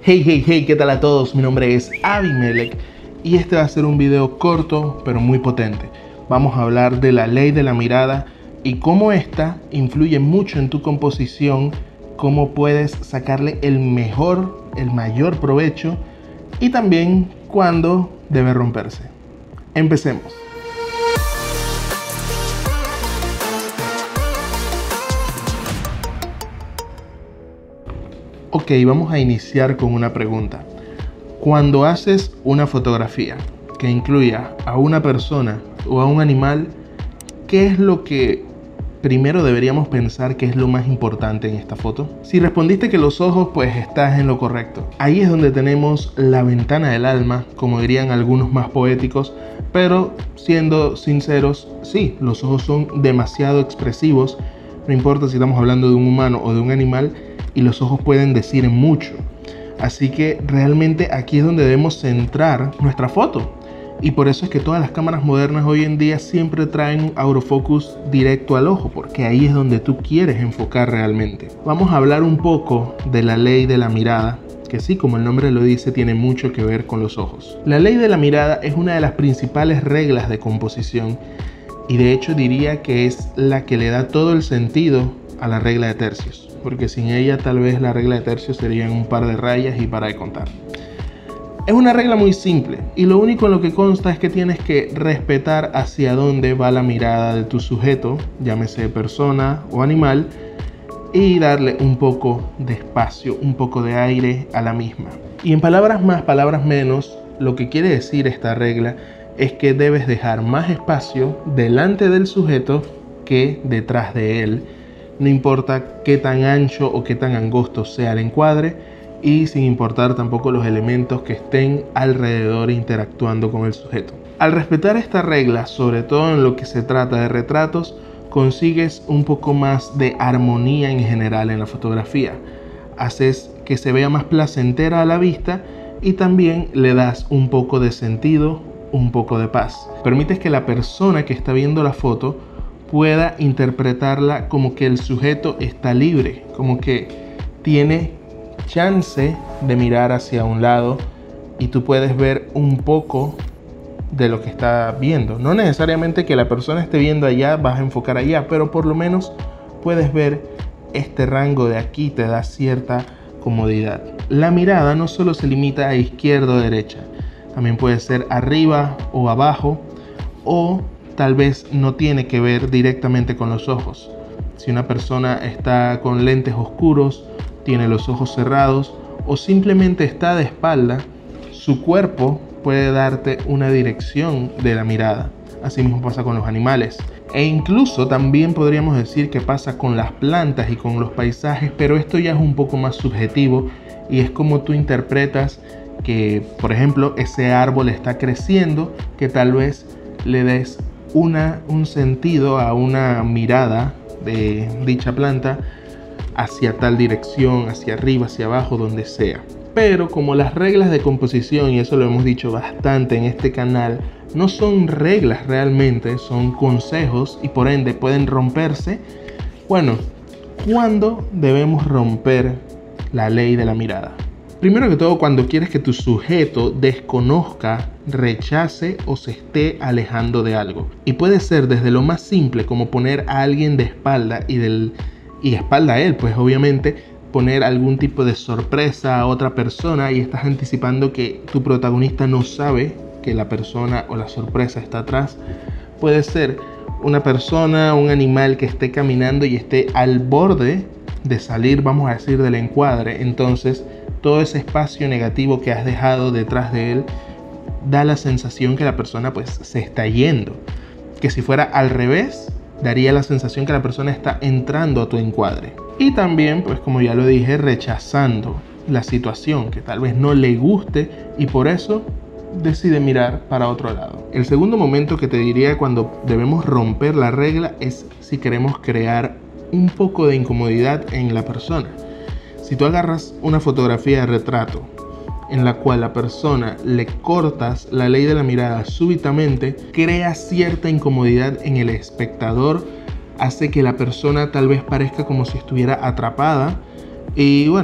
Hey, ¿qué tal a todos? Mi nombre es Abimelec y este va a ser un video corto pero muy potente. Vamos a hablar de la ley de la mirada y cómo esta influye mucho en tu composición, cómo puedes sacarle el mayor provecho y también cuándo debe romperse. Empecemos. Ok, vamos a iniciar con una pregunta. Cuando haces una fotografía que incluya a una persona o a un animal, ¿qué es lo que primero deberíamos pensar que es lo más importante en esta foto? Si respondiste que los ojos, pues estás en lo correcto. Ahí es donde tenemos la ventana del alma, como dirían algunos más poéticos, pero siendo sinceros, sí, los ojos son demasiado expresivos, no importa si estamos hablando de un humano o de un animal, y los ojos pueden decir mucho. Así que realmente aquí es donde debemos centrar nuestra foto. Y por eso es que todas las cámaras modernas hoy en día siempre traen un autofocus directo al ojo, porque ahí es donde tú quieres enfocar realmente. Vamos a hablar un poco de la ley de la mirada, que sí, como el nombre lo dice, tiene mucho que ver con los ojos. La ley de la mirada es una de las principales reglas de composición y de hecho diría que es la que le da todo el sentido a la regla de tercios, porque sin ella tal vez la regla de tercios serían un par de rayas y para de contar. Es una regla muy simple y lo único en lo que consta es que tienes que respetar hacia dónde va la mirada de tu sujeto, llámese persona o animal, y darle un poco de espacio, un poco de aire a la misma. Y en palabras más, palabras menos, lo que quiere decir esta regla es que debes dejar más espacio delante del sujeto que detrás de él. No importa qué tan ancho o qué tan angosto sea el encuadre y sin importar tampoco los elementos que estén alrededor interactuando con el sujeto. Al respetar esta regla, sobre todo en lo que se trata de retratos, consigues un poco más de armonía en general en la fotografía. Haces que se vea más placentera a la vista y también le das un poco de sentido, un poco de paz. Permites que la persona que está viendo la foto pueda interpretarla como que el sujeto está libre, como que tiene chance de mirar hacia un lado y tú puedes ver un poco de lo que está viendo. No necesariamente que la persona esté viendo allá, vas a enfocar allá, pero por lo menos puedes ver este rango de aquí, te da cierta comodidad. La mirada no solo se limita a izquierda o derecha, también puede ser arriba o abajo, o tal vez no tiene que ver directamente con los ojos. Si una persona está con lentes oscuros, tiene los ojos cerrados o simplemente está de espalda, su cuerpo puede darte una dirección de la mirada. Así mismo pasa con los animales. E incluso también podríamos decir que pasa con las plantas y con los paisajes, pero esto ya es un poco más subjetivo y es como tú interpretas que, por ejemplo, ese árbol está creciendo, que tal vez le des un sentido a una mirada de dicha planta hacia tal dirección, hacia arriba, hacia abajo, donde sea. Pero como las reglas de composición, y eso lo hemos dicho bastante en este canal, no son reglas realmente, son consejos y por ende pueden romperse. Bueno, ¿cuándo debemos romper la ley de la mirada? Primero que todo, cuando quieres que tu sujeto desconozca, rechace o se esté alejando de algo. Y puede ser desde lo más simple como poner a alguien de espalda y espalda a él, pues obviamente poner algún tipo de sorpresa a otra persona y estás anticipando que tu protagonista no sabe que la persona o la sorpresa está atrás. Puede ser una persona, un animal que esté caminando y esté al borde de salir, vamos a decir, del encuadre. Entonces todo ese espacio negativo que has dejado detrás de él da la sensación que la persona pues se está yendo, que si fuera al revés daría la sensación que la persona está entrando a tu encuadre. Y también, pues como ya lo dije, rechazando la situación, que tal vez no le guste y por eso decide mirar para otro lado. El segundo momento que te diría cuando debemos romper la regla es si queremos crear un poco de incomodidad en la persona. Si tú agarras una fotografía de retrato en la cual la persona le cortas la ley de la mirada súbitamente, crea cierta incomodidad en el espectador, hace que la persona tal vez parezca como si estuviera atrapada y bueno,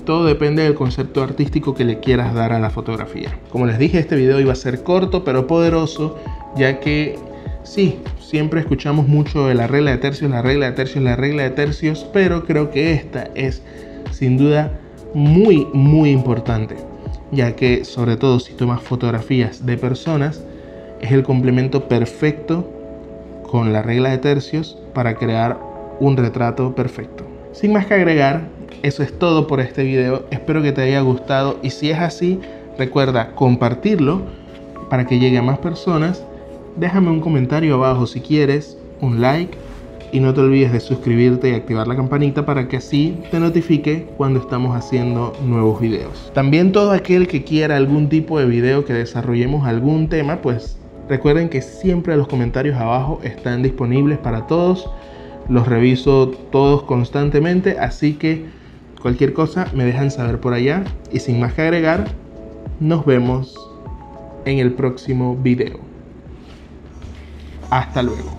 Todo depende del concepto artístico que le quieras dar a la fotografía. Como les dije, este video iba a ser corto pero poderoso, ya que sí, siempre escuchamos mucho de la regla de tercios, la regla de tercios, la regla de tercios, pero creo que esta es sin duda muy importante, ya que sobre todo si tomas fotografías de personas, es el complemento perfecto con la regla de tercios para crear un retrato perfecto. Sin más que agregar, eso es todo por este video. Espero que te haya gustado y si es así, recuerda compartirlo para que llegue a más personas. Déjame un comentario abajo si quieres, un like y no te olvides de suscribirte y activar la campanita para que así te notifique cuando estamos haciendo nuevos videos. También todo aquel que quiera algún tipo de video que desarrollemos algún tema, pues recuerden que siempre los comentarios abajo están disponibles para todos. Los reviso todos constantemente, así que cualquier cosa me dejan saber por allá. Y sin más que agregar, nos vemos en el próximo video. Hasta luego.